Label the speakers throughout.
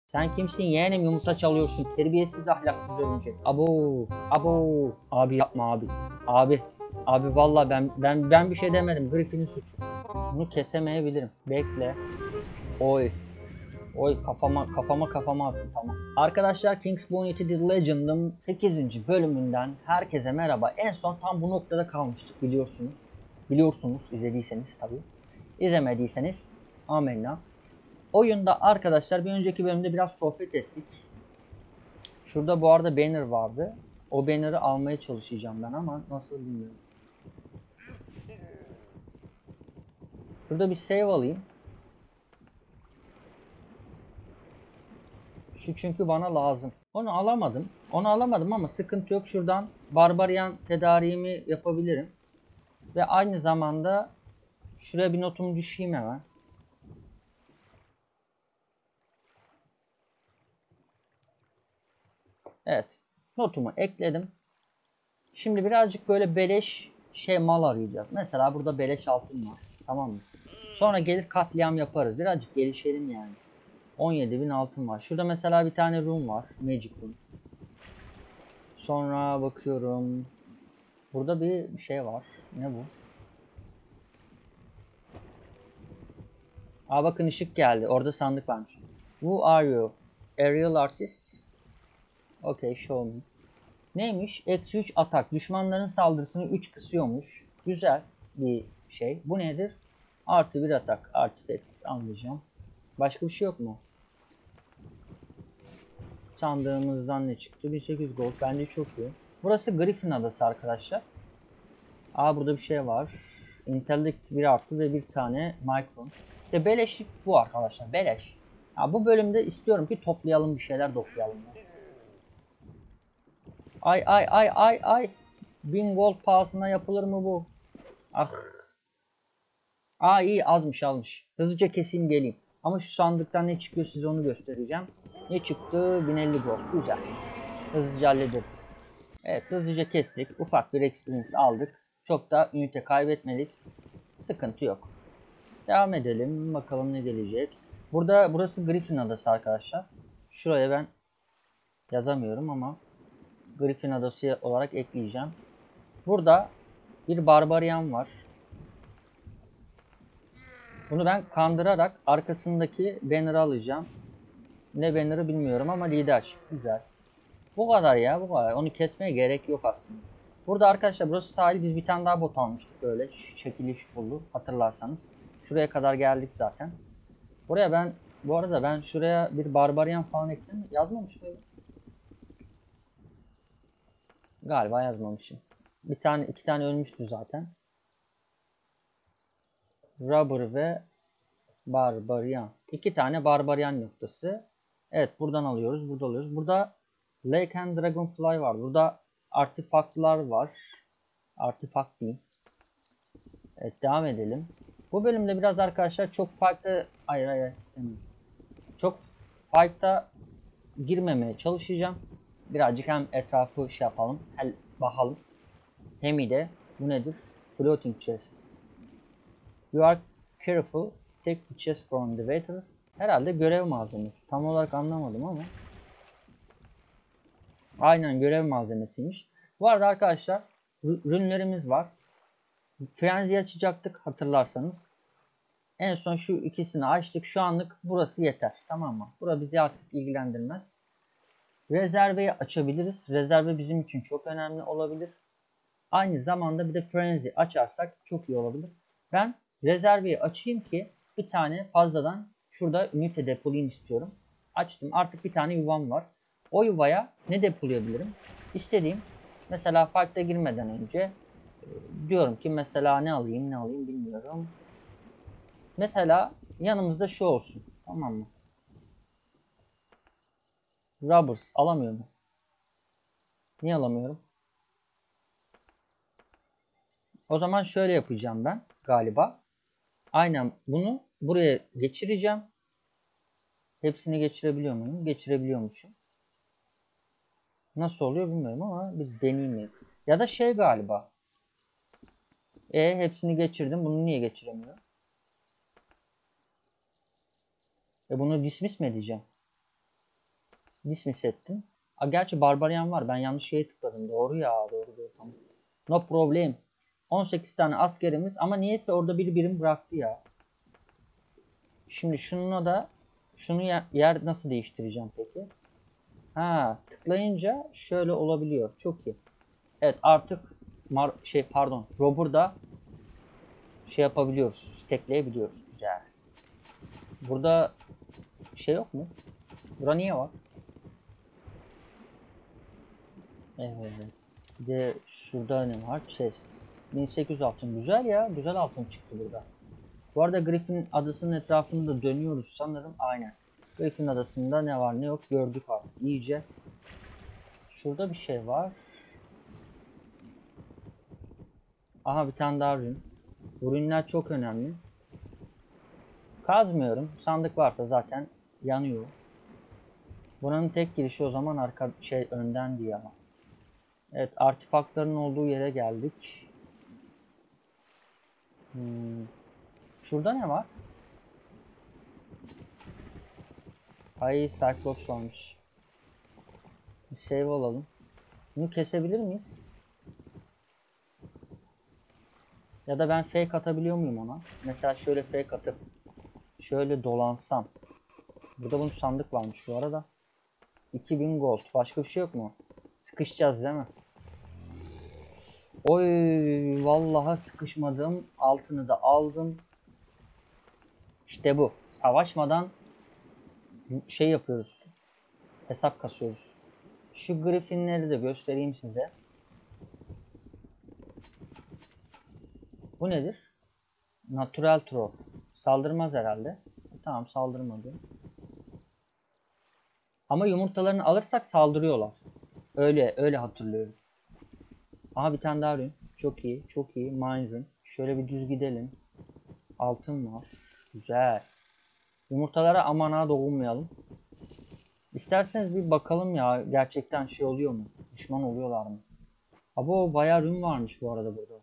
Speaker 1: Sen kimsin yeğenim, yumurta çalıyorsun, terbiyesiz ahlaksız örümcek. Abo, abo. Abi yapma abi. Abi vallahi ben bir şey demedim. Griffin'in suçu. Bunu kesemeyebilirim. Bekle. Oy. Oy kafama attı, tamam. Arkadaşlar, King's Bounty The Legend'ın 8. bölümünden herkese merhaba. En son tam bu noktada kalmıştık, biliyorsunuz. Biliyorsunuz izlediyseniz tabii. İzlemediyseniz amenna. Oyunda arkadaşlar bir önceki bölümde biraz sohbet ettik. Şurada bu arada banner vardı. O banner'ı almaya çalışacağım ben ama nasıl bilmiyorum. Burada bir save alayım. Şu çünkü bana lazım. Onu alamadım ama sıkıntı yok. Şuradan Barbarian tedariğimi yapabilirim. Ve aynı zamanda şuraya bir notumu düşeyim hemen. Evet. Notumu ekledim. Şimdi birazcık böyle beleş mal arayacağız. Mesela burada beleş altın var. Tamam mı? Sonra gelir katliam yaparız. Birazcık gelişelim yani. 17.000 altın var. Şurada mesela bir tane room var. Magic room. Sonra bakıyorum. Burada bir şey var. Ne bu? Aa bakın, ışık geldi. Orada sandık varmış. Who are you? Aerial artist? Okay, show me. Neymiş? Eksi 3 atak. Düşmanların saldırısını 3 kısıyormuş. Güzel bir şey. Bu nedir? Artı 1 atak. Artifacts anlayacağım. Başka bir şey yok mu? Sandığımızdan ne çıktı? 1800 gold. Bence çok iyi. Burası Griffin adası arkadaşlar. Aa burada bir şey var. Intellect 1 artı ve bir tane micron. İşte beleşlik bu arkadaşlar. Beleş. Ya bu bölümde istiyorum ki toplayalım, bir şeyler toplayalım. Ay. 1000 gold pahasına yapılır mı bu? Ah. Aa iyi, azmış. Hızlıca keseyim geleyim. Ama şu sandıktan ne çıkıyor size onu göstereceğim. Ne çıktı? 1050 gold. Güzel. Hızlıca hallederiz. Evet, hızlıca kestik. Ufak bir experience aldık. Çok da ünite kaybetmedik. Sıkıntı yok. Devam edelim. Bakalım ne gelecek. Burası Griffin adası arkadaşlar. Şuraya ben yazamıyorum ama Griffin adası olarak ekleyeceğim. Burada bir barbarian var. Bunu ben kandırarak arkasındaki banner'ı alacağım. Ne banner'ı bilmiyorum ama lider. Güzel. Bu kadar ya, bu kadar. Onu kesmeye gerek yok aslında. Burada arkadaşlar burası sahil. Biz bir tane daha bot almıştık böyle. Şekilli çukurlu, hatırlarsanız. Şuraya kadar geldik zaten. Buraya bu arada ben şuraya bir barbarian falan ekledim. Yazmamış mıyım? Galiba yazmamışım. İki tane ölmüştü zaten. Rubber ve barbarian. İki tane barbarian noktası. Evet, buradan alıyoruz. Burada alıyoruz. Burada Lake and Dragonfly var. Burada artefaktlar var. Artefakt diyeyim. Evet, devam edelim. Bu bölümde biraz arkadaşlar çok farklı... Hayır istemiyorum. Çok fight'a girmemeye çalışacağım. Birazcık hem etrafı yapalım. Bakalım. Hem de bu nedir? Floating chest. You are careful. Take the chest from the water. Herhalde görev malzemesi. Tam olarak anlamadım ama. Aynen, görev malzemesiymiş. Bu arada arkadaşlar ürünlerimiz var. Frenzy açacaktık hatırlarsanız. En son şu ikisini açtık. Şu anlık burası yeter. Tamam mı? Burası bizi artık ilgilendirmez. Rezerveyi açabiliriz. Rezerve bizim için çok önemli olabilir. Aynı zamanda bir de Frenzy açarsak çok iyi olabilir. Ben rezerveyi açayım ki bir tane fazladan şurada ünite depolayayım istiyorum. Açtım. Artık bir tane yuvam var. O yuvaya ne depolayabilirim? İstediğim, mesela fight'a girmeden önce diyorum ki mesela ne alayım bilmiyorum. Mesela yanımızda şu olsun. Tamam mı? Rubbers alamıyorum. Niye alamıyorum? O zaman şöyle yapacağım ben galiba. Aynen bunu buraya geçireceğim. Hepsini geçirebiliyor muyum? Geçirebiliyormuşum. Nasıl oluyor bilmiyorum ama bir deneyeyim. Ya da galiba. Hepsini geçirdim. Bunu niye geçiremiyorum? Bunu dismiss mi edeceğim? Dismiss ettim. Gerçi Barbarian var. Ben yanlış şeye tıkladım. Doğru ya. Doğru. Tamam. No problem. 18 tane askerimiz ama niyeyse orada bir birim bıraktı ya. Şimdi şununla da şunu yer nasıl değiştireceğim peki? Ha, tıklayınca şöyle olabiliyor. Çok iyi. Evet, artık Robber'da şey yapabiliyoruz. Tekleyebiliyoruz. Güzel. Burada şey yok mu? Burada niye var? Evet. Bir de şurada ne var? Chest. 1800 altın. Güzel ya. Güzel altın çıktı burada. Bu arada Griffin adasının etrafında dönüyoruz sanırım. Aynen. Griffin adasında ne var ne yok gördük artık iyice. Şurada bir şey var. Aha, bir tane daha rün. Bu rünler çok önemli. Kazmıyorum. Sandık varsa zaten yanıyor. Buranın tek girişi o zaman önden diye ama. Evet, artefaktların olduğu yere geldik. Şurada ne var? Ay, Cyclops varmış. Bir save alalım. Bunu kesebilir miyiz? Ya da ben fake atabiliyor muyum ona? Mesela şöyle fake atıp şöyle dolansam. Burada bunun sandık varmış bu arada. 2000 gold. Başka bir şey yok mu? Sıkışacağız değil mi? Oy, vallahi sıkışmadım. Altını da aldım. İşte bu. Savaşmadan şey yapıyoruz. Hesap kasıyoruz. Şu Griffin'leri de göstereyim size. Bu nedir? Natural throw. Saldırmaz herhalde. Tamam, saldırmadı. Ama yumurtalarını alırsak saldırıyorlar. Öyle hatırlıyorum. Aha, bir tane daha rün. Çok iyi. Çok iyi. Mine rün. Şöyle bir düz gidelim. Altın var. Güzel. Yumurtalara aman ha dokunmayalım. İsterseniz bir bakalım ya. Gerçekten şey oluyor mu? Düşman oluyorlar mı? Abo, bayağı rün varmış bu arada burada.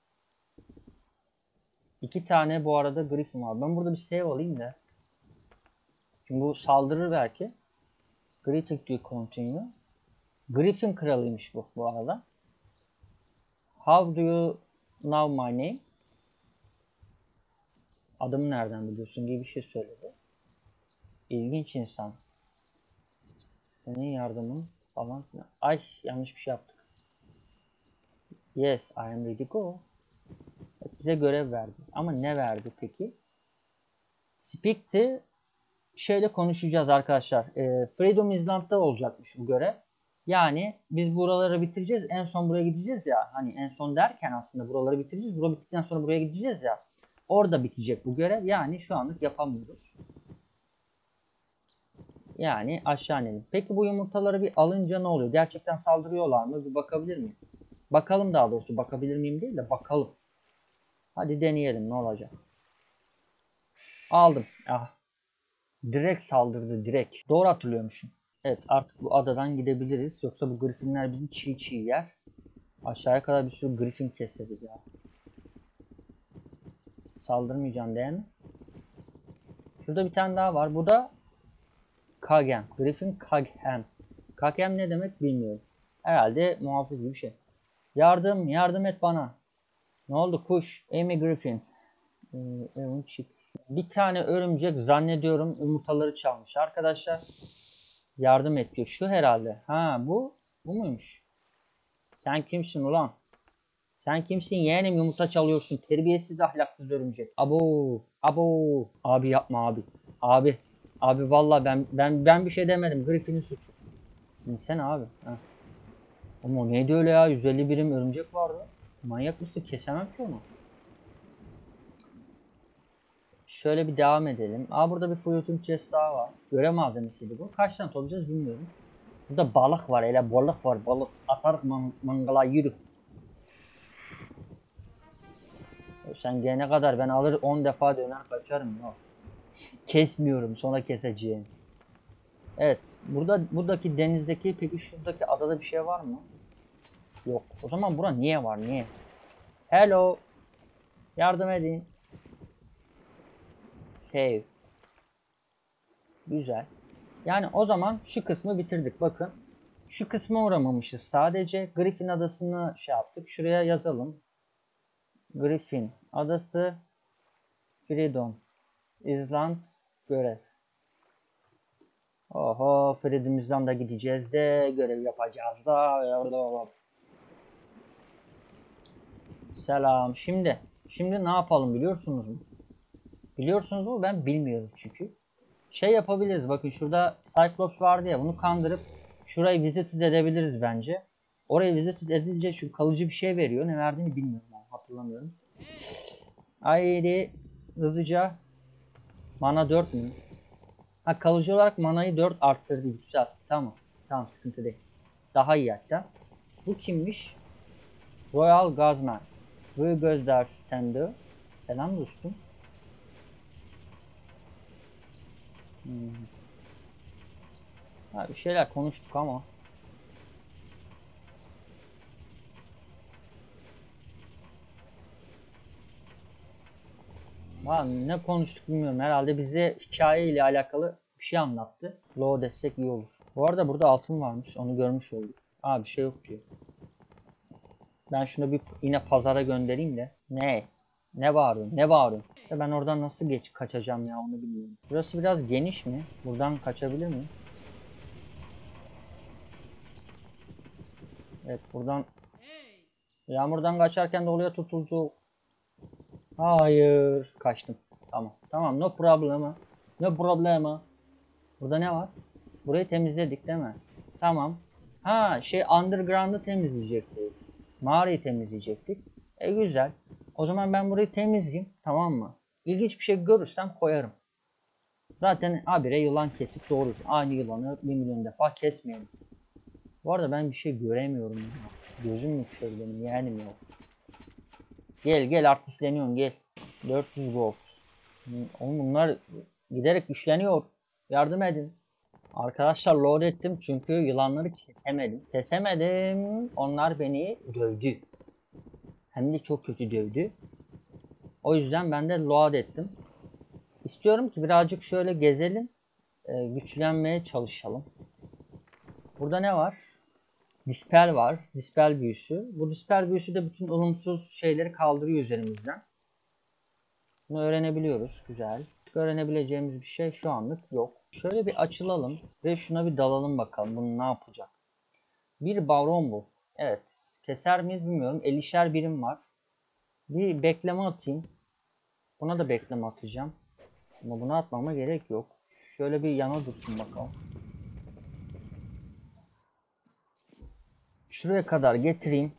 Speaker 1: 2 tane bu arada Griffin var. Ben burada bir save alayım da. Şimdi bu saldırır belki. Greeting to continue. Griffin kralıymış bu arada. How do you know my name? Adımı nereden biliyorsun gibi bir şey söyledi. İlginç insan. Senin yardımın falan. Ay, yanlış bir şey yaptık. Yes, I am ready to go. Bize görev verdi. Ama ne verdi peki? Speak'ti. Şeyle konuşacağız arkadaşlar. Freedom Island'da olacakmış bu görev. Yani biz buraları bitireceğiz. En son buraya gideceğiz ya. Hani en son derken aslında buraları bitireceğiz. Bura bittikten sonra buraya gideceğiz ya. Orada bitecek bu görev. Yani şu anlık yapamıyoruz. Yani aşağı inelim. Peki bu yumurtaları bir alınca ne oluyor? Gerçekten saldırıyorlar mı? Bir bakabilir miyim? Bakalım daha doğrusu. Bakabilir miyim değil de bakalım. Hadi deneyelim ne olacak. Aldım. Ah. Direkt saldırdı direkt. Doğru hatırlıyormuşum. Evet, artık bu adadan gidebiliriz. Yoksa bu Griffinler bizi çiğ çiğ yer. Aşağıya kadar bir sürü Griffin keseriz ya. Saldırmayacağım değil mi? Şurada bir tane daha var. Bu da Kagem. Griffin Kagem. Kagem ne demek bilmiyorum. Herhalde muhafız gibi bir şey. Yardım et bana. Ne oldu kuş? Amy Griffin. Bir tane örümcek zannediyorum yumurtaları çalmış arkadaşlar. Yardım et diyor. Şu herhalde. Ha, bu muymuş? Sen kimsin ulan? Sen kimsin yeğenim, yumurta çalıyorsun. Terbiyesiz, ahlaksız örümcek. Abo. Abi yapma abi. Abi vallahi ben bir şey demedim. Griffin'in suçu. Sen abi. Ha. Ama neydi öyle ya? 150 birim örümcek vardı. Manyak mısın? Kesemem ki onu. Şöyle bir devam edelim. Burada bir fruiting chest daha var. Görev malzemesiydi bu. Kaç tane toplayacağız bilmiyorum. Burada balık var. Hele balık var. Balık. Atarız mangala, yürü. Sen gelene kadar ben alır 10 defa döner kaçarım. Yok. Kesmiyorum, sonra keseceğim. Evet. Buradaki denizdeki, peki şuradaki adada bir şey var mı? Yok. O zaman bura niye var? Niye? Hello. Yardım edin. Save. Güzel. Yani o zaman şu kısmı bitirdik. Bakın. Şu kısma uğramamışız. Sadece Griffin adasını şey yaptık. Şuraya yazalım. Griffin adası Freedom Island görev. Oho, Freedom'dan da gideceğiz de görev yapacağız da. Selam. Şimdi ne yapalım biliyorsunuz mu? Biliyorsunuz mu? Ben bilmiyorum çünkü. Şey yapabiliriz. Bakın şurada Cyclops vardı ya. Bunu kandırıp şurayı visit edebiliriz bence. Orayı visit edince şu kalıcı bir şey veriyor. Ne verdiğini bilmiyorum. Yani hatırlamıyorum. Haydi hızlıca. Mana 4 mü? Ha, kalıcı olarak manayı 4 arttırdı. Güzel. Tamam. Tamam, sıkıntı değil. Daha iyi hatta. Bu kimmiş? Royal Guardsman. Bu gözler standı. Selam dostum. Ha, bir şeyler konuştuk ama. Ne konuştuk bilmiyorum. Herhalde bize hikaye ile alakalı bir şey anlattı. Low destek iyi olur. Bu arada burada altın varmış. Onu görmüş olduk. Aa, bir şey yok diyor. Ben şunu bir yine pazara göndereyim de. Ne? Ne bağırıyorsun? Ne bağırıyorsun? Ben oradan nasıl kaçacağım ya, onu bilmiyorum. Burası biraz geniş mi? Buradan kaçabilir miyim? Evet, buradan yağmurdan kaçarken de oraya tutuldu. Hayır. Kaçtım. Tamam. Tamam. No problema. No problema. Burada ne var? Burayı temizledik değil mi? Tamam. Ha, underground'ı temizleyecektik. Mağarayı temizleyecektik. Güzel. O zaman ben burayı temizleyeyim. Tamam mı? İlginç bir şey görürsem koyarım. Zaten habire yılan kesip doğru. Aynı yılanı 1 milyon defa kesmeyelim. Bu arada ben bir şey göremiyorum ya. Gözüm mü kör benim, yeğenim yok. Gel gel, artistleniyorsun gel. 400 gold. Oğlum bunlar giderek güçleniyor. Yardım edin. Arkadaşlar load ettim çünkü yılanları kesemedim. Kesemedim. Onlar beni dövdü. Hem de çok kötü dövdü. O yüzden ben de load ettim. İstiyorum ki birazcık şöyle gezelim. Güçlenmeye çalışalım. Burada ne var? Dispel var. Dispel büyüsü. Bu dispel büyüsü de bütün olumsuz şeyleri kaldırıyor üzerimizden. Bunu öğrenebiliyoruz. Güzel. Öğrenebileceğimiz bir şey şu anlık yok. Şöyle bir açılalım ve şuna bir dalalım bakalım. Bunu ne yapacak? Bir baron bu. Evet. Keser miyiz bilmiyorum. 50'şer birim var. Bir bekleme atayım. Buna da bekleme atacağım. Ama buna atmama gerek yok. Şöyle bir yana dursun bakalım. Şuraya kadar getireyim.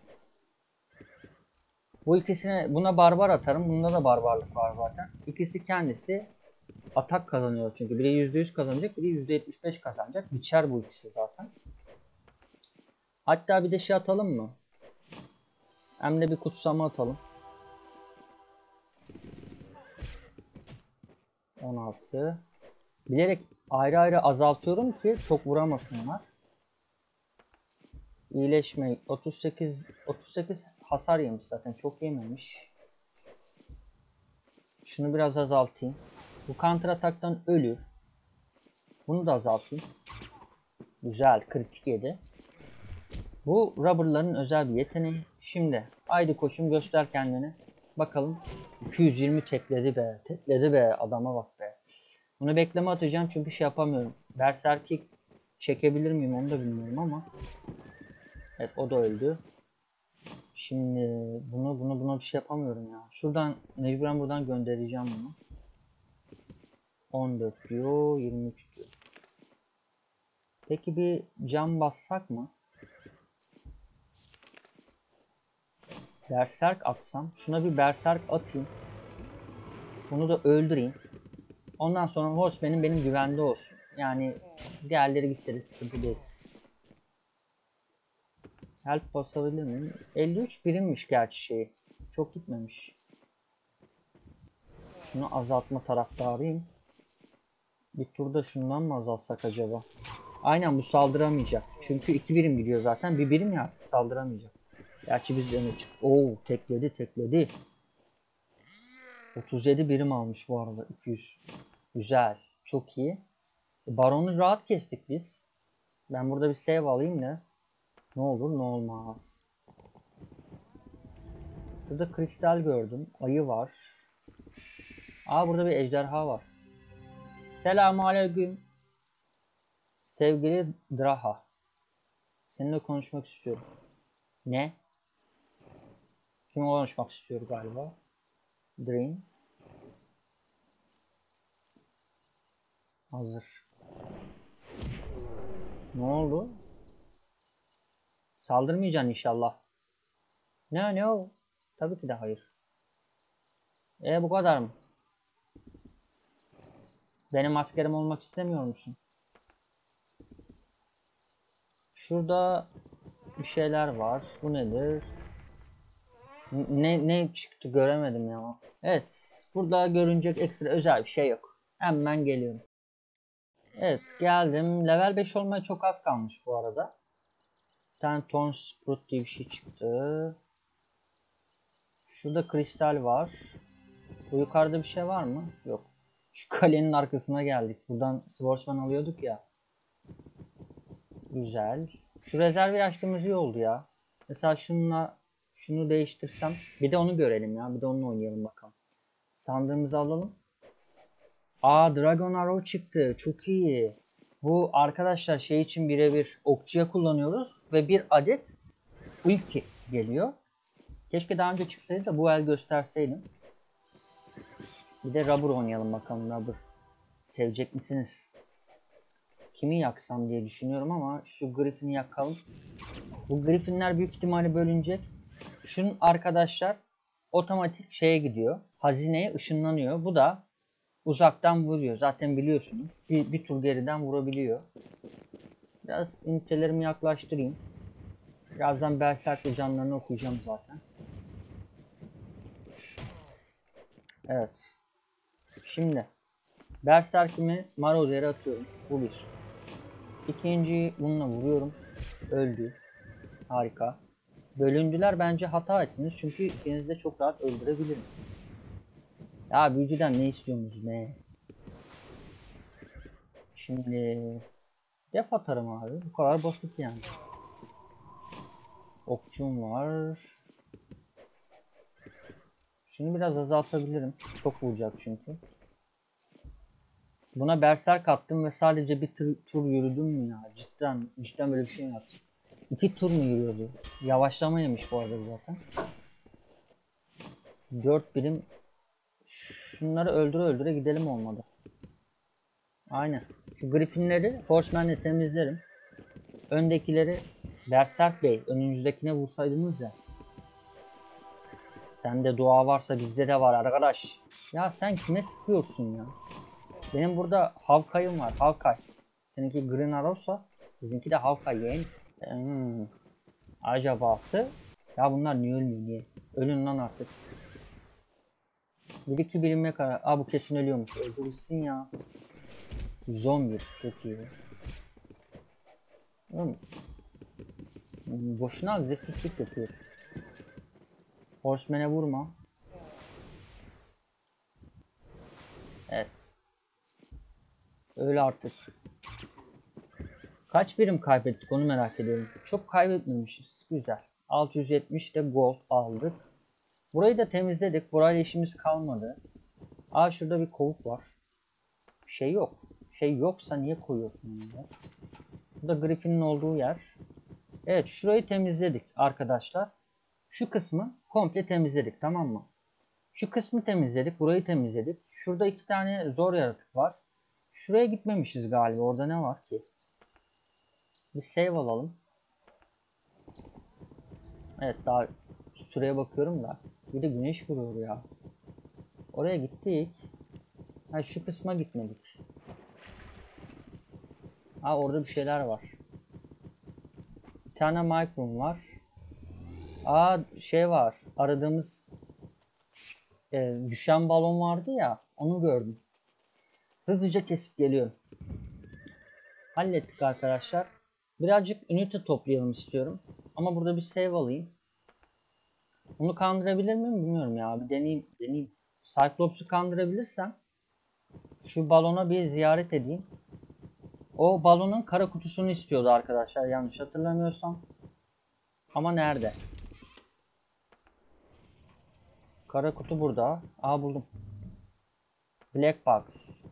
Speaker 1: Bu ikisine, buna barbar atarım. Bunda da barbarlık var zaten. İkisi kendisi atak kazanıyor çünkü. Biri %100 kazanacak, biri %75 kazanacak. Biçer bu ikisi zaten. Hatta bir de şey atalım mı? Hem de bir kutsama atalım. 16. Bilerek ayrı ayrı azaltıyorum ki çok vuramasınlar. İyileşme 38 hasar yemiş zaten, çok yememiş. Şunu biraz azaltayım. Bu counter ataktan ölür. Bunu da azaltayım. Güzel, kritik yedi. Bu rubberların özel bir yeteneği. Şimdi haydi koçum, göster kendini. Bakalım. 220 tekledi be. Tekledi be. Adama bak be. Bunu bekleme atacağım çünkü şey yapamıyorum. Berserk'i çekebilir miyim onu da bilmiyorum ama. Evet, o da öldü. Şimdi buna bir şey yapamıyorum ya. Şuradan mecburen buradan göndereceğim bunu. 14 diyor, 23 diyor. Peki bir cam bassak mı? Berserk atsam. Şuna bir berserk atayım. Bunu da öldüreyim. Ondan sonra Horseman'im benim güvende olsun. Yani diğerleri gitse de sıkıntı değil. Help basabilir miyim? 53 birimmiş gerçi şey. Çok gitmemiş. Şunu azaltma taraftarıyım. Bir turda şundan mı azaltsak acaba? Aynen, bu saldıramayacak. Çünkü 2 birim gidiyor zaten. Bir birim ya, saldıramayacak. Gerçi biz öne çık. Oo, tekledi. 37 birim almış bu arada. 200. Güzel. Çok iyi. Baron'u rahat kestik biz. Ben burada bir save alayım da. Ne olur ne olmaz. Burada kristal gördüm. Ayı var. Aa, burada bir ejderha var. Selamünaleyküm. Sevgili Draha. Seninle konuşmak istiyorum. Ne? Kim konuşmak istiyor galiba? Dream. Hazır. Ne oldu? Saldırmayacaksın inşallah. Ne o? Tabii ki de hayır. Bu kadar mı? Benim askerim olmak istemiyor musun? Şurada bir şeyler var. Bu nedir? Ne çıktı göremedim ya. Evet. Burada görünecek ekstra özel bir şey yok. Hemen geliyorum. Evet, geldim. Level 5 olmaya çok az kalmış bu arada. Bir tane Thorn Sprout diye bir şey çıktı. Şurada kristal var. Bu yukarıda bir şey var mı? Yok. Şu kalenin arkasına geldik. Buradan Swordsman alıyorduk ya. Güzel. Şu rezervi açtığımız iyi oldu ya. Mesela şunu değiştirsem. Bir de onu görelim ya. Bir de onunla oynayalım bakalım. Sandığımızı alalım. Aa, Dragon Arrow çıktı. Çok iyi. Bu arkadaşlar şey için birebir okçuya kullanıyoruz. Ve bir adet ulti geliyor. Keşke daha önce çıksaydı da bu el gösterseydim. Bir de Rubber oynayalım bakalım. Rubber. Sevecek misiniz? Kimi yaksam diye düşünüyorum ama şu Griffin'i yakalım. Bu Griffin'ler büyük ihtimalle bölünecek. Şunun arkadaşlar otomatik şeye gidiyor. Hazineye ışınlanıyor. Bu da uzaktan vuruyor. Zaten biliyorsunuz. Bir tur geriden vurabiliyor. Biraz ünitelerimi yaklaştırayım. Birazdan Berserk'le canlarını okuyacağım zaten. Evet. Şimdi Berserk'imi Marozer'e atıyorum. Bu bir. İkinciyi bununla vuruyorum. Öldü. Harika. Bölündüler, bence hata ettiniz. Çünkü ikinizi de çok rahat öldürebilirim. Ya büyücüden ne istiyorsunuz ne? Şimdi def atarım abi. Bu kadar basit yani. Okçum var. Şunu biraz azaltabilirim. Çok vuracak çünkü. Buna berserk attım ve sadece bir tur yürüdüm mü ya? Cidden böyle bir şey mi yaptım? 2 tur mu yürüyordu? Yavaşlama yemiş bu arada zaten. 4 birim. Şunları öldüre öldüre gidelim olmadı. Aynen. Şu Griffin'leri Horseman'le temizlerim. Öndekileri Berserk Bey, önünüzdekine vursaydınız ya. Sende dua varsa bizde de var arkadaş. Ya sen kime sıkıyorsun ya? Benim burada Hawkeye'm var. Hawkeye. Seninki Green Arrow'sa bizimki de Hawkeye yeğen. Acabası? Ya bunlar niye ölmüyor niye? Ölün lan artık. 1-2 birimle kadar. Aa, bu kesin ölüyormuş. Öldürürsün ya. Zombi. Çok iyi. Oğlum, boşuna agresiflik yapıyorsun. Horseman'e vurma. Evet. Öyle artık. Kaç birim kaybettik onu merak ediyorum. Çok kaybetmemişiz. Güzel. 670 de gold aldık. Burayı da temizledik. Burayla işimiz kalmadı. Aa, şurada bir kovuk var. Şey yok. Şey yoksa niye koyuyorsun ya? Burada Griffin'in olduğu yer. Evet, şurayı temizledik arkadaşlar. Şu kısmı komple temizledik, tamam mı? Şu kısmı temizledik. Burayı temizledik. Şurada 2 tane zor yaratık var. Şuraya gitmemişiz galiba. Orada ne var ki? Bir save alalım. Evet, daha süreye bakıyorum da. Bir de güneş vuruyor ya. Oraya gittik. Ha, şu kısma gitmedik. Ha, orada bir şeyler var. Bir tane microphone var. Aa, şey var. Aradığımız düşen balon vardı ya. Onu gördüm. Hızlıca kesip geliyorum. Hallettik arkadaşlar. Birazcık ünite toplayalım istiyorum. Ama burada bir save alayım. Onu kandırabilir miyim bilmiyorum ya. Bir deneyeyim. Cyclops'u kandırabilirsem şu balona bir ziyaret edeyim. O balonun kara kutusunu istiyordu arkadaşlar, yanlış hatırlamıyorsam. Ama nerede? Kara kutu burada. Aa, buldum. Black Box.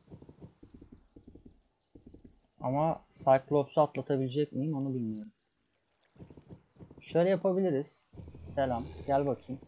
Speaker 1: Ama Cyclops'u atlatabilecek miyim onu bilmiyorum. Şöyle yapabiliriz. Selam. Gel bakayım.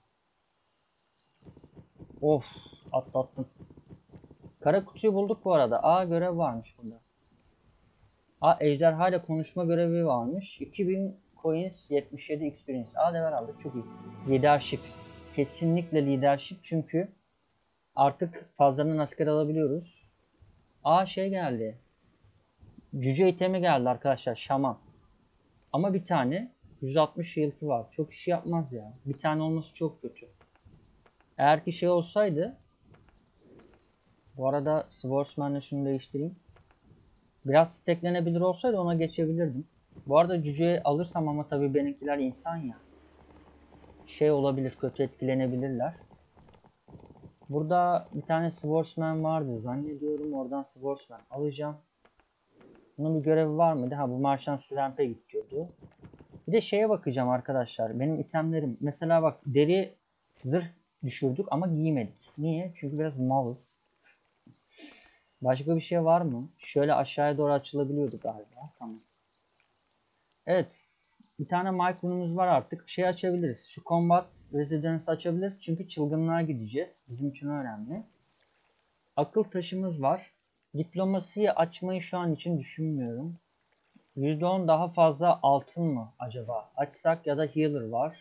Speaker 1: Of. Atlattım. Kara kutuyu bulduk bu arada. Aa, görev varmış burada. Aa, ejderha ile konuşma görevi varmış. 2000 coins, 77 experience. Aa, level aldık. Çok iyi. Leadership. Kesinlikle leadership, çünkü artık fazladan asker alabiliyoruz. Aa, şey geldi. Cüce itemi geldi arkadaşlar. Şaman. Ama bir tane. 160 yıltı var. Çok işi yapmaz ya. Bir tane olması çok kötü. Eğer ki şey olsaydı. Bu arada Swordsman'la şunu değiştireyim. Biraz stacklenebilir olsaydı ona geçebilirdim. Bu arada cüceyi alırsam, ama tabii benimkiler insan ya. Şey olabilir, kötü etkilenebilirler. Burada bir tane Swordsman vardı zannediyorum. Oradan Swordsman alacağım. Bunun bir görevi var mıydı? Ha, bu Marşan Slamp'e gidiyordu. Bir de şeye bakacağım arkadaşlar. Benim itemlerim. Mesela bak, deri zırh düşürdük ama giymedik. Niye? Çünkü biraz malız. Başka bir şey var mı? Şöyle aşağıya doğru açılabiliyordu galiba. Tamam. Evet. Bir tane micro'numuz var artık. Şey açabiliriz. Şu Combat Residence açabiliriz. Çünkü çılgınlığa gideceğiz. Bizim için önemli. Akıl taşımız var. Diplomasiyi açmayı şu an için düşünmüyorum. %10 daha fazla altın mı acaba? Açsak, ya da healer var.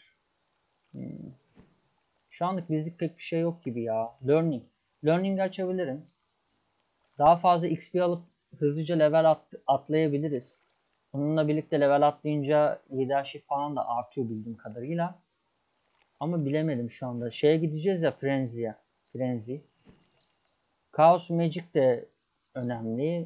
Speaker 1: Şu anlık bizlik pek bir şey yok gibi ya. Learning. Learning'i açabilirim. Daha fazla XP alıp hızlıca level atlayabiliriz. Bununla birlikte level atlayınca leadership falan da artıyor bildiğim kadarıyla. Ama bilemedim şu anda. Şeye gideceğiz ya, Frenzy'ye. Frenzy. Chaos Magic de önemli.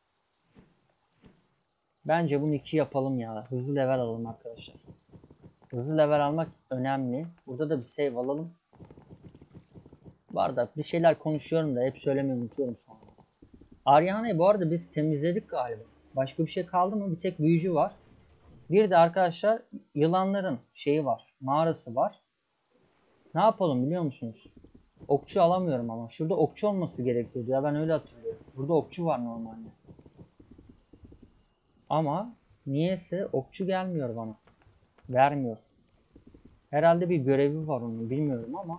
Speaker 1: Bence bunu 2 yapalım ya. Hızlı level alalım arkadaşlar. Hızlı level almak önemli. Burada da bir save alalım. Bu arada bir şeyler konuşuyorum da hep söylemeyi unutuyorum sonra. Ariana'yı bu arada biz temizledik galiba. Başka bir şey kaldı mı? Bir tek büyücü var. Bir de arkadaşlar yılanların şeyi var. Mağarası var. Ne yapalım biliyor musunuz? Okçu alamıyorum ama. Şurada okçu olması gerekiyordu ya, ben öyle hatırlıyorum. Burada okçu var normalde. Ama niyeyse okçu gelmiyor bana. Vermiyor. Herhalde bir görevi var onun, bilmiyorum ama.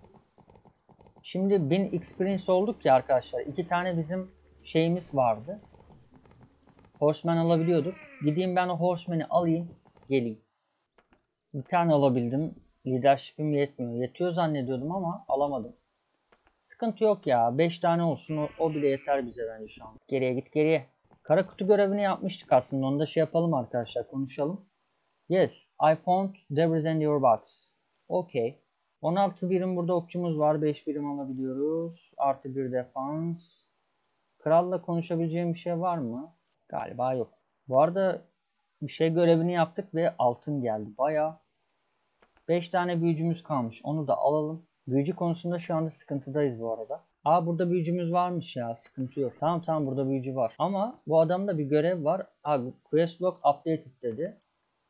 Speaker 1: Şimdi 1000 experience olduk ya arkadaşlar. 2 tane bizim şeyimiz vardı. Horseman alabiliyorduk. Gideyim ben o Horseman'i alayım. Geleyim. Bir tane alabildim. Leadership'im yetmiyor. Yetiyor zannediyordum ama alamadım. Sıkıntı yok ya. 5 tane olsun. O bile yeter bize bence şu an. Geriye git, geriye. Kara kutu görevini yapmıştık aslında. Onu da şey yapalım arkadaşlar. Konuşalım. Yes. I found debris in your box. Okay. 16 birim burada okçumuz var. 5 birim alabiliyoruz. Artı 1 defans. Kralla konuşabileceğim bir şey var mı? Galiba yok. Bu arada bir şey görevini yaptık ve altın geldi. Bayağı. 5 tane büyücümüz kalmış. Onu da alalım. Büyücü konusunda şu anda sıkıntıdayız bu arada. Aa, burada büyücümüz varmış ya. Sıkıntı yok. Tamam tamam, burada büyücü var. Ama bu adamda bir görev var. Aa, quest log updated dedi.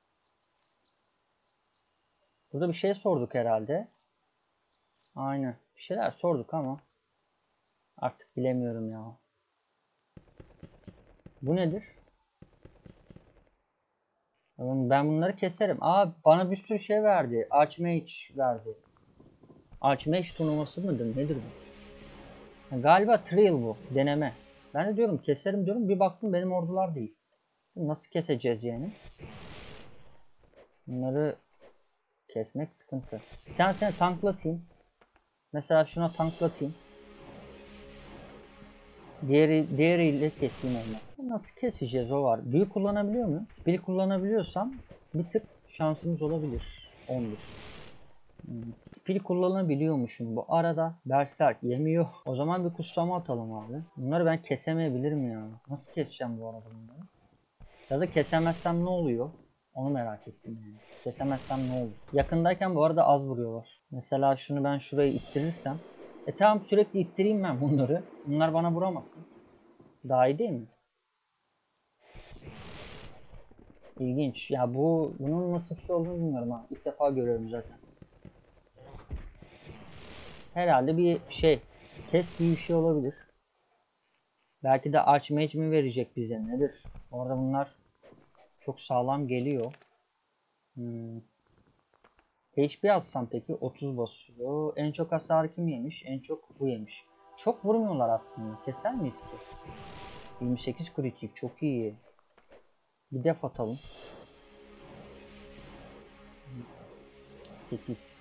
Speaker 1: Burada bir şey sorduk herhalde. Aynen. Bir şeyler sorduk ama artık bilemiyorum ya. Bu nedir? Ben bunları keserim. Aa, bana bir sürü şey verdi. Archmage verdi. Archmage turnuvası mıdır? Nedir bu? Galiba trial bu. Deneme. Ben de diyorum keserim diyorum. Bir baktım benim ordular değil. Nasıl keseceğiz yani? Bunları kesmek sıkıntı. Bir tanesini tanklatayım. Mesela şuna tanklatayım. Diğeriyle keseyim onu. Nasıl keseceğiz, o var. Büyü kullanabiliyor muyum? Spell kullanabiliyorsam bir tık şansımız olabilir. 11. Spell kullanabiliyormuşum bu arada. Berserk yemiyor. O zaman bir kuslama atalım abi. Bunları ben kesemeyebilirim ya. Nasıl keseceğim bu arada bunları? Ya da kesemezsem ne oluyor? Onu merak ettim yani. Kesemezsem ne olur? Yakındayken bu arada az vuruyorlar. Mesela şunu ben şuraya ittirirsem. Tamam, sürekli ittireyim ben bunları. Bunlar bana vuramasın. Daha iyi değil mi? İlginç. Ya bunun nasıl bir şey olduğunu bilmiyorum ha. İlk defa görüyorum zaten. Herhalde bir şey. Test gibi bir şey olabilir. Belki de Archmage mi verecek bize nedir? Orada bunlar çok sağlam geliyor. HP alsam peki 30 basıyor. En çok hasar kim yemiş? En çok bu yemiş. Çok vurmuyorlar aslında. Keser miyiz ki? 28 kritik çok iyi. Bir def atalım. 8.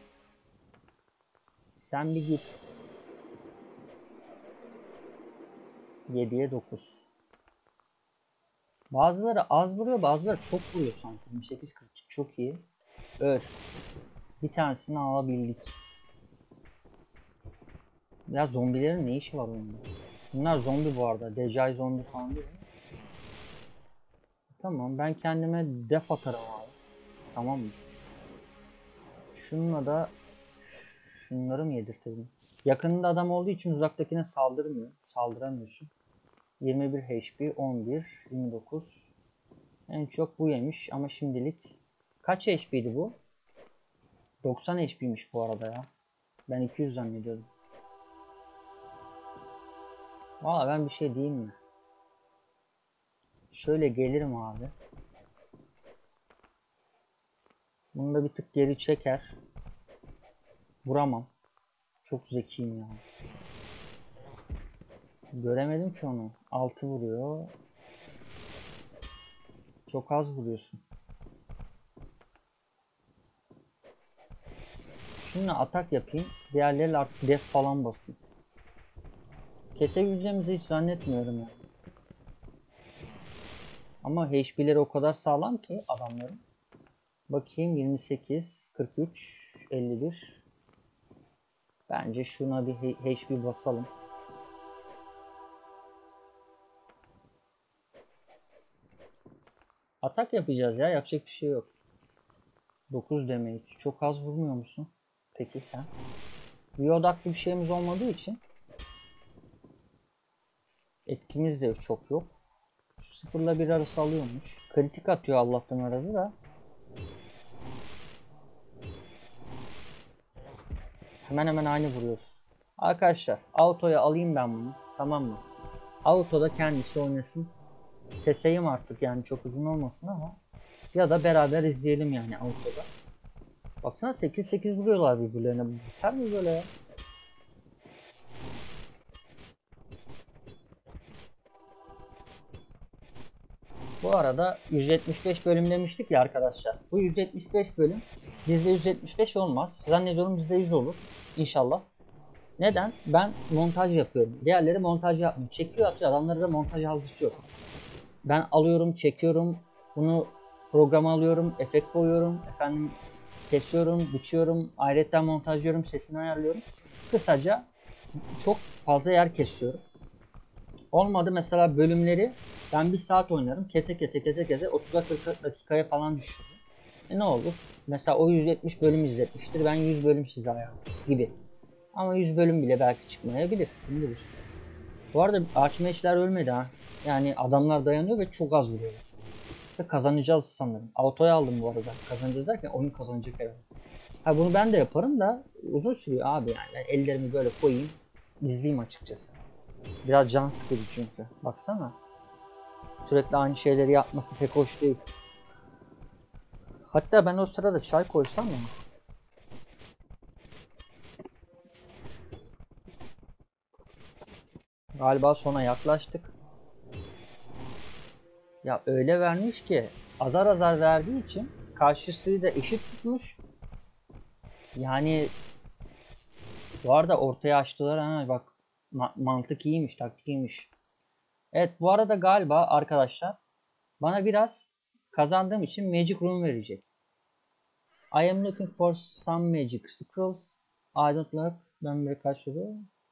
Speaker 1: Sen bir git. 7'ye 9. Bazıları az vuruyor, bazıları çok vuruyor sanki. 28 kritik çok iyi. Öl. Bir tanesini alabildik. Ya zombilerin ne işi var onda? Bunlar zombi bu arada. Decai zombi falan değil mi? Tamam, ben kendime def atarım abi. Tamam mı? Şununla da şunları mı yedirtelim? Yakınında adam olduğu için uzaktakine saldırmıyor. Saldıramıyorsun. 21 HP, 11, 29. En çok bu yemiş ama şimdilik kaç HP'ydi bu? 90 HP'ymiş bu arada ya. Ben 200 zannediyordum. Valla ben bir şey diyeyim mi? Şöyle gelirim abi. Bunu da bir tık geri çeker. Vuramam. Çok zekiyim ya. Göremedim ki onu. 6 vuruyor. Çok az vuruyorsun. Şununla atak yapayım. Diğerleriyle artık def falan basayım. Kesebileceğimizi hiç zannetmiyorum ya. Ama HP'leri o kadar sağlam ki adamların. Bakayım 28, 43, 51. Bence şuna bir HP basalım. Atak yapacağız ya. Yapacak bir şey yok. 9 damage. Çok az vurmuyor musun? Peki sen? Bir odaklı bir şeyimiz olmadığı için etkimiz de çok yok. Şu 0 ile 1 arası alıyormuş. Kritik atıyor Allah'tan arada da. Hemen hemen aynı vuruyoruz. Arkadaşlar autoya alayım ben bunu. Tamam mı? Autoda kendisi oynasın. Keseyim artık yani çok uzun olmasın ama. Ya da beraber izleyelim yani autoda. Baksana 8-8 vuruyorlar birbirlerine. Biter mi böyle ya? Bu arada 175 bölüm demiştik ya arkadaşlar. Bu 175 bölüm bizde 175 olmaz. Zannediyorum bizde 100 olur. İnşallah. Neden? Ben montaj yapıyorum. Diğerleri montaj yapmıyor. Çekiyor atıyor. Adamlarda da montaj algısı yok. Ben alıyorum, çekiyorum. Bunu programa alıyorum. Efekt koyuyorum. Efendim kesiyorum, biçiyorum. Ayrıca montajlıyorum. Sesini ayarlıyorum. Kısaca çok fazla yer kesiyorum. Olmadı mesela bölümleri ben 1 saat oynarım. Kese 30'a 40 dakikaya falan düşürürüm. Ne olur? Mesela o 170 bölüm izletmiştir. Ben 100 bölüm size ayarlarım gibi. Ama 100 bölüm bile belki çıkmayabilir. Kim bilir. Bu arada Archmage'ler ölmedi ha. Yani adamlar dayanıyor ve çok az vuruyorlar. Ve kazanacağız sanırım. Auto'yu aldım bu arada. Kazanacağız derken oyun kazanacak herhalde. Ha bunu ben de yaparım da uzun sürüyor abi yani. Ben ellerimi böyle koyayım. İzleyeyim açıkçası. Biraz can sıkıcı çünkü. Baksana. Sürekli aynı şeyleri yapması pek hoş değil. Hatta ben o sırada çay koysam ya. Galiba sona yaklaştık. Ya öyle vermiş ki azar azar verdiği için karşısıyı da eşit tutmuş. Yani bu arada ortaya açtılar ha bak mantık iyiymiş, taktik iyiymiş. Evet bu arada galiba arkadaşlar bana biraz kazandığım için Magic Rune verecek. I am looking for some magic scrolls. I don't like. Ben bir kaç soru.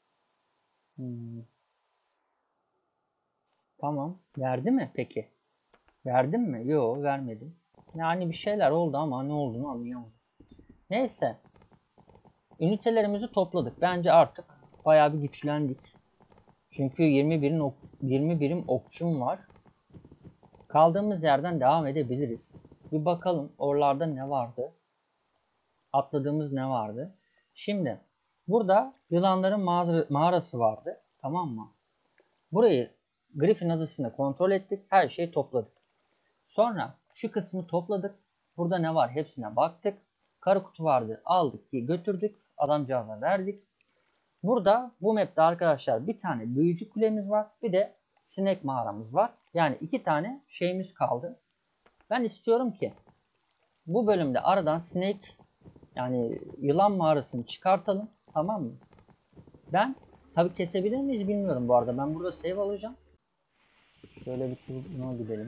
Speaker 1: Tamam. Verdi mi peki? Verdim mi? Yok vermedim. Yani bir şeyler oldu ama ne olduğunu anlayamadım. Neyse. Ünitelerimizi topladık. Bence artık bayağı bir güçlendik. Çünkü 20 birim okçum var. Kaldığımız yerden devam edebiliriz. Bir bakalım oralarda ne vardı. Atladığımız ne vardı. Şimdi burada yılanların mağarası vardı. Tamam mı? Burayı Griffin adasını kontrol ettik. Her şeyi topladık. Sonra şu kısmı topladık. Burada ne var hepsine baktık. Kara kutu vardı. Aldık götürdük. Adamcağıza verdik. Burada bu map'te arkadaşlar bir tane büyücü kulemiz var. Bir de sinek mağaramız var. Yani 2 tane şeyimiz kaldı. Ben istiyorum ki bu bölümde aradan sinek yani yılan mağarasını çıkartalım. Tamam mı? Ben tabi kesebilir miyiz bilmiyorum bu arada. Ben burada save alacağım. Şöyle bir turuna gidelim.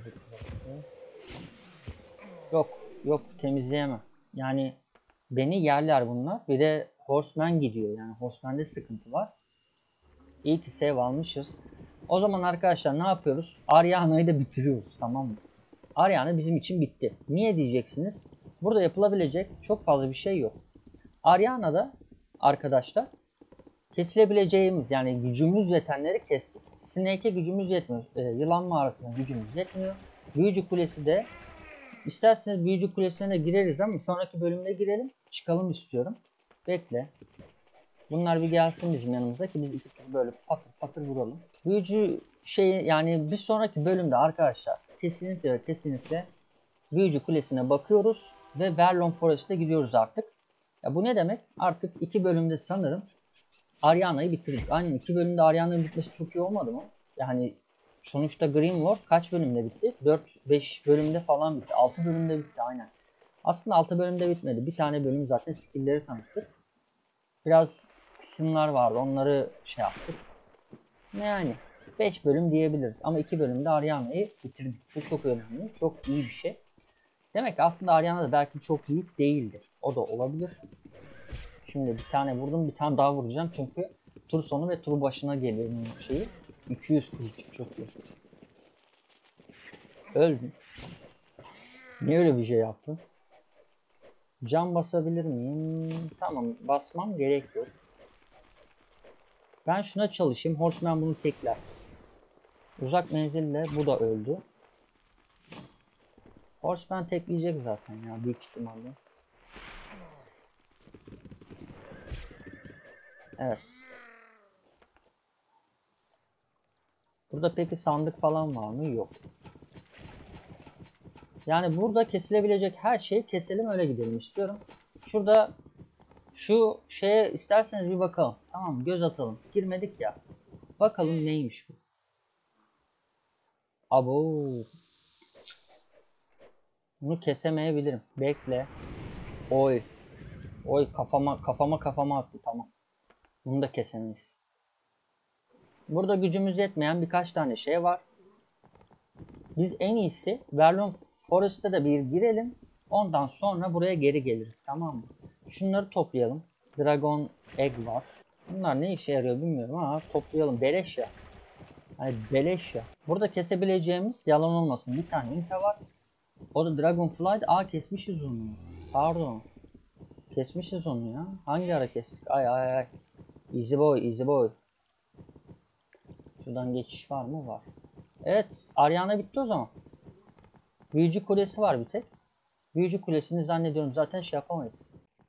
Speaker 1: Yok temizleyemem. Yani beni yerler bunlar. Bir de Horseman gidiyor. Yani Horseman'de sıkıntı var. İyi ki save almışız. O zaman arkadaşlar ne yapıyoruz? Ariana'yı da bitiriyoruz, tamam mı? Ariana bizim için bitti. Niye diyeceksiniz? Burada yapılabilecek çok fazla bir şey yok. Ariana'da arkadaşlar kesilebileceğimiz yani gücümüz yetenleri kestik. Snake'e gücümüz yetmiyor. Yılan mağarasına gücümüz yetmiyor. Büyücü kulesi de isterseniz büyücü kulesine de gireriz ama sonraki bölümde girelim. Çıkalım istiyorum. Bekle. Bunlar bir gelsin bizim yanımıza ki biz iki tur böyle patır patır vuralım. Büyücü yani bir sonraki bölümde arkadaşlar kesinlikle büyücü kulesine bakıyoruz ve Verlon Forest'e gidiyoruz artık. Ya bu ne demek? Artık 2 bölümde sanırım Ariana'yı bitirdik. Aynen 2 bölümde Ariana'nın bitmesi çok iyi olmadı mı? Yani sonuçta Grimworld kaç bölümde bitti? 4-5 bölümde falan bitti. 6 bölümde bitti aynen. Aslında 6 bölümde bitmedi. Bir tane bölüm zaten skill'leri tanıttık. Biraz kısımlar vardı. Onları şey yaptık. Yani 5 bölüm diyebiliriz. Ama 2 bölümde Ariana'yı bitirdik. Bu çok önemli. Çok iyi bir şey. Demek ki aslında Ariana da belki çok iyi değildir. O da olabilir. Şimdi bir tane vurdum. Bir tane daha vuracağım. Çünkü tur sonu ve tur başına geliyor şeyi. 200 kılıç. Çok iyi. Öldüm. Niye öyle bir şey yaptın? Can basabilir miyim? Tamam. Basmam gerek yok. Ben şuna çalışayım. Horseman bunu tekler. Uzak menzille bu da öldü. Horseman tekleyecek zaten ya büyük ihtimalle. Evet. Burada peki sandık falan var mı? Yok. Yani burada kesilebilecek her şeyi keselim öyle gidelim istiyorum. Şurada şu şeye isterseniz bir bakalım. Tamam göz atalım. Girmedik ya. Bakalım neymiş bu. Abo. Bunu kesemeyebilirim. Bekle. Oy. Oy kafama attı tamam. Bunu da kesemeyiz. Burada gücümüz yetmeyen birkaç tane şey var. Biz en iyisi Verlon Forest'e de bir girelim. Ondan sonra buraya geri geliriz tamam mı? Şunları toplayalım. Dragon Egg var. Bunlar ne işe yarıyor bilmiyorum ama toplayalım. Beleş ya. Yani beleş ya. Burada kesebileceğimiz yalan olmasın bir tane ünite var. O da Dragonflight. Kesmişiz onu. Pardon. Kesmişiz onu ya. Hangi ara kestik? Ay. Easy boy. Şuradan geçiş var mı? Var. Evet. Ariana bitti o zaman. Büyücü kulesi var bir tek. Büyücü kulesini zannediyorum zaten şey yapamayız.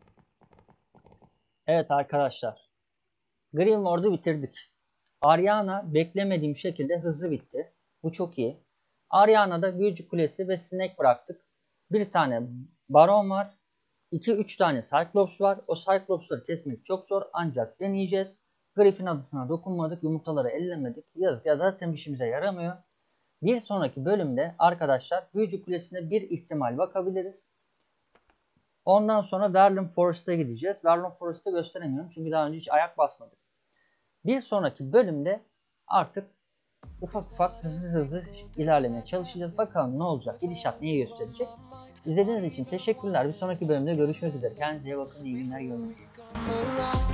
Speaker 1: Evet arkadaşlar. Grimworld'u bitirdik. Ariana beklemediğim şekilde hızlı bitti. Bu çok iyi. Ariana'da büyücü kulesi ve sinek bıraktık. Bir tane baron var. 2-3 tane Cyclops var. O Cyclops'ları kesmek çok zor ancak deneyeceğiz. Griffin adasına dokunmadık. Yumurtaları ellemedik. Yazık ya zaten işimize yaramıyor. Bir sonraki bölümde arkadaşlar büyücü kulesine bir ihtimal bakabiliriz. Ondan sonra Verlon Forest'a gideceğiz. Verlon Forest'ı gösteremiyorum çünkü daha önce hiç ayak basmadık. Bir sonraki bölümde artık ufak hızlı ilerlemeye çalışacağız. Bakalım ne olacak? Gidişat neyi gösterecek? İzlediğiniz için teşekkürler. Bir sonraki bölümde görüşmek üzere. Kendinize iyi bakın. İyi günler. Görüşmek üzere.